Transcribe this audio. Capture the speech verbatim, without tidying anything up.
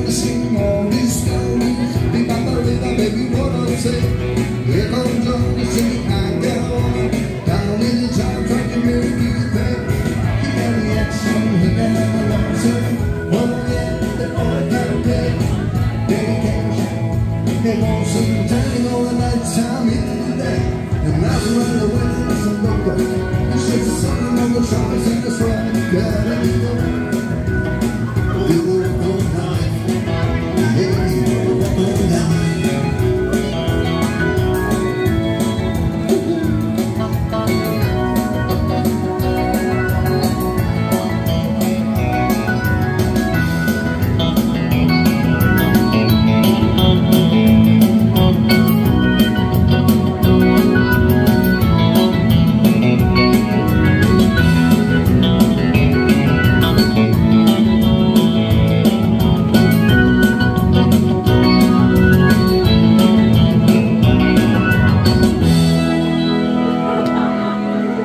to sing all these stories. Big Papa, baby, what I say. Here comes John singing, I get on. Down in the town, trying to make you pay. He got the action, he got the lonesome. Oh yeah, the boy got paid. Dedication, they want some time, all the night time in the day. And that's when the winter's a look.